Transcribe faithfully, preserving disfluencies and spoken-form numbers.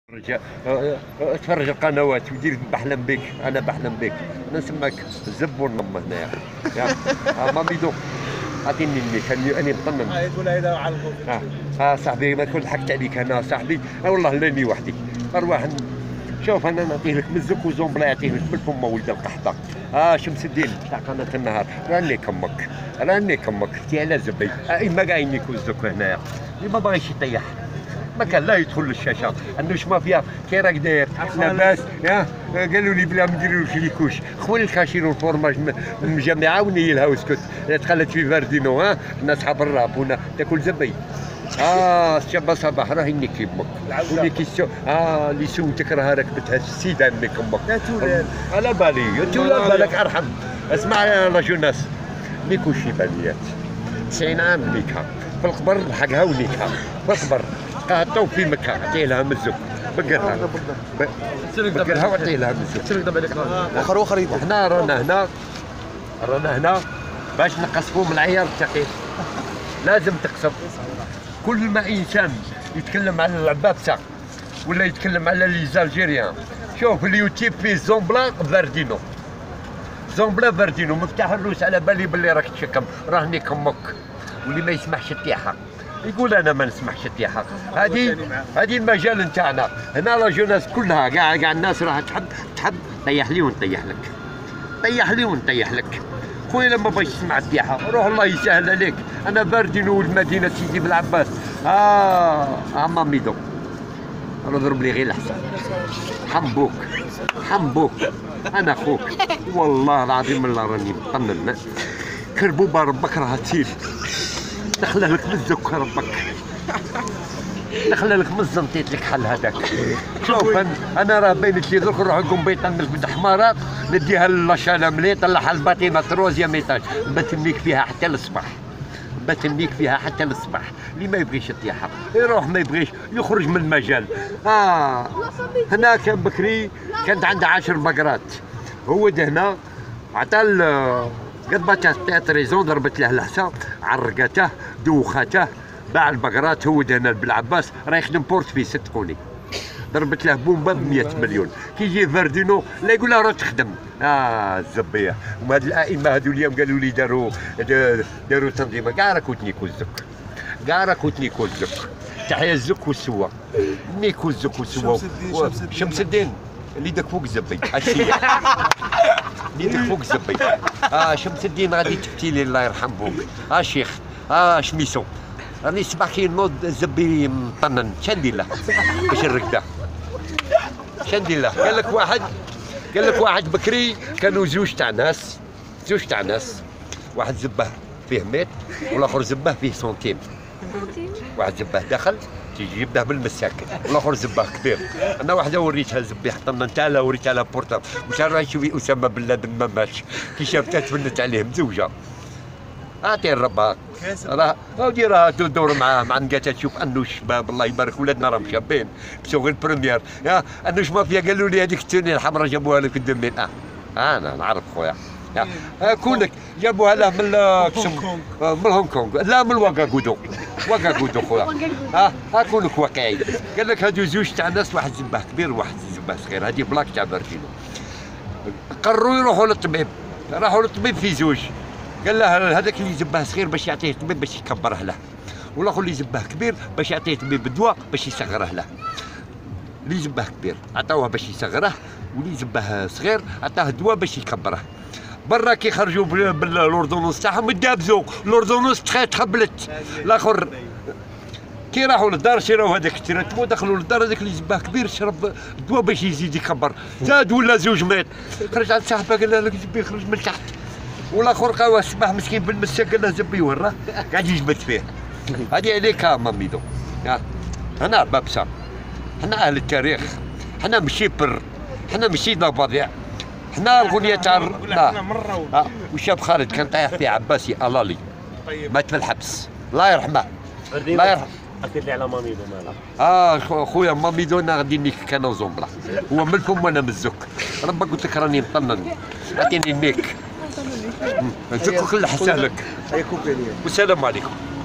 تفرج تفرج القنوات ودير بحلم بك، انا بحلم بك، انا نسماك الزبون ماما هنايا يا ماميدو عطيني النيك اني مطمن. اه يقول هذا على اه اه صاحبي ما كنت ضحكت عليك انا صاحبي، اه والله لاني وحدي ارواح. شوف انا نعطيه لك من الزك وزومبلا يعطيه لك بالفم ولد القحطه. اه شمس الدين تاع قناه النهار راني كمك راني كمك تي على زبي اه ما قاينيك الزك هنايا اللي ما باغيش يطيح ما كان لا يدخل للشاشه انه ما فيها كي راك داير لاباس يا قالوا لي بلا ما نديروش ليكوش خويا الكاشير والفورماج مجمعه ونيلها واسكت تخلت في فاردينو ها الناس حاب الراب هنا تاكل زبي. اه الشابه صباح راهي نيكي امك ولي كيسيو اه اللي سوتك راها ركبتها السيده نيك امك يا تولال على بالي يا تولال بالك ارحم. اسمع يا رجل ناس نيكو شيبانيات تسعين عام نيكها في القبر لحقها ونيكها في القبر قاطو في مكه عطيه لها مزك بقرها بقرها وعطيه لها مزك سلك دابا عليك وخر وخر يبا. حنا رانا هنا رانا هنا باش نقصفوا من العيار الثقيل لازم تقصف. كل ما انسان يتكلم على العبابسه ولا يتكلم على لي زالجيريان شوف اليوتيوب فيه زومبلا فاردينو زومبلا فاردينو مفتاح الروس على بالي باللي راك تشكم راني كمك واللي ما يسمحش الطيحه يقول انا ما نسمحش الطيحه. هذه هذه المجال نتاعنا هنا لا جوناس كلها كاع كاع الناس راح تحب تحب طيح لي ونطيح لك طيح لي ونطيح لك. خويا لما باش تسمع الطيحه روح الله يسهل عليك. انا باردينو ولد مدينه سيدي بالعباس اه عم ميدو انا ضرب لي غير الحساب حمبوك حمبوك انا اخوك والله العظيم الله راني مطمن. كربوبه ربك راها تسيل دخل لك من الزك ربك دخل لك من الزنطيط لك حل هذاك. شوف انا راه بينت لي درك نروح نقوم بيت نلبد حمارات نديها للاشاله ملي طلعها الباطينه تروزيام ايطاج بتنيك فيها حتى للصباح بتنيك فيها حتى للصباح. اللي ما يبغيش الطيحه يروح ما يبغيش يخرج من المجال. اه هنا كان بكري كانت عنده عشر بقرات هو هنا عطى قضبته تاع تريزون ضربت له الحسا عرقته دوخته باع البقرات هو هنا بالعباس راه يخدم بورتفيس صدقوني ضربت له بومبا ب مئة مليون كي يجي فاردينو لا يقول له راه تخدم. اه الزبيه وهاد الائمه هادو اليوم قالوا لي داروا داروا تنظيمه كاع راكو تنيكو الزك كاع راكو تنيكو الزك تحيا الزك والسوا نيكو الزك والسوا شمس الدين اللي داك فوق الزبي الشيخ اللي داك فوق الزبي اه شمس الدين غادي تفتي لي الله يرحم بوك اه شيخ اه شميسو راني صباح كي نوض الزبي مطنن شندير له باش نركده شندير له. قال لك واحد قال لك واحد بكري كانوا زوج تاع ناس زوج تاع ناس واحد زبه فيه ميت والاخر زبه فيه سنتيم. واحد زبه دخل تيجي يبدا بالمساكن والاخر زبه كبير. انا واحده وريتها زبي حتى نتاع لها وريتها لها بورتال واش راهي تشوفي اسامه بن لادن ما ماتش كي شافتها تفنت عليه مزوجه اعطي ربها راه ودي راه تدور مع مع نقاتها تشوف انه الشباب الله يبارك ولادنا راهم شابين مشاو غير البريمير يا انوش مافيا قالوا لي هذيك التونيه الحمراء جابوها لك ألفين اه انا نعرف خويا كونك جابوها له من من هونغ كونغ لا من واكاغودو واكاغودو خويا ها ها كونك واقعي. قال لك هادو زوج تاع ناس واحد زباه كبير وواحد زباه صغير هذه بلاك تاع باردينو. قرروا يروحوا للطبيب راحوا للطبيب في زوج قال له هذاك اللي زباه صغير باش يعطيه طبيب باش يكبره له والاخر اللي زباه كبير باش يعطيه طبيب الدواء باش يصغره له. اللي زباه كبير عطاوه باش يصغره واللي زباه صغير عطاه الدواء باش يكبره. برا كي خرجوا بالاردونوس تاعهم يدابزوا الاردونوس تخبلت. الاخر كي راحوا للدار شراو هذاك التراتمو دخلوا للدار هذاك اللي زباه كبير شرب الدواء باش يزيد يكبر زاد ولا زوج مات. خرج عند صاحبه قال له لك زبي يخرج من تحت والاخر قاوه الصباح مسكين بالمسا قال له زبي وراه قاعد يجبد فيه. هذه عليك ماميدو هنا بابسا حنا اهل التاريخ حنا ماشي بر حنا ماشي ضفادع حنا الغنيه تاع لا آه. وشاب خالد كان طايح فيه عباسي الالي مات في الحبس الله يرحمه الله يرحمه. اكد لي على ماميدو مالها اه خويا ماميدو انا غادي نيك كان زومبلا هو من الفم وانا من الزك ربك قلت لك راني مطنن اعطيني النيك نزكك اللي حسالك والسلام عليكم.